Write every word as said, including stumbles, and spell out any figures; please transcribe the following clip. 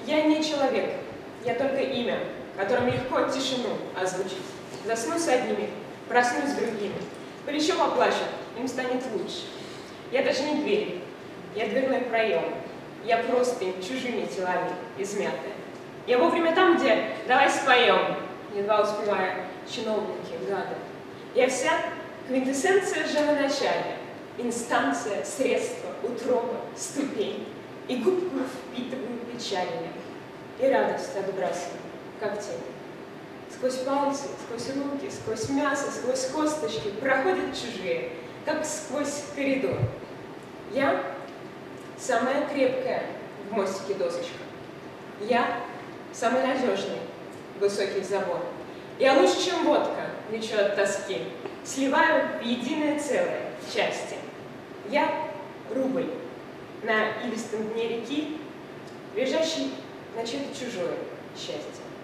Я не человек, я только имя, которым легко тишину озвучить. Засну с одними, проснусь с другими. Плечо поплачет, им станет лучше. Я даже не дверь, я дверной проем. Я простынь чужими телами измятая. Я вовремя там, где «давай споем», едва успевая чиновники, гады. Я вся квинтэссенция же в начале, инстанция, средство, утроба, ступень. И губку впитываю печально, и радость отбрасываю, как тень. Сквозь пальцы, сквозь руки, сквозь мясо, сквозь косточки проходят чужие, как сквозь коридор. Я самая крепкая в мостике досочка. Я самый надежный высокий забор. Я лучше, чем водка, лечу от тоски, сливаю в единое целое части. Я рубль на илистом дне реки, лежащий на чье-то чужое счастье.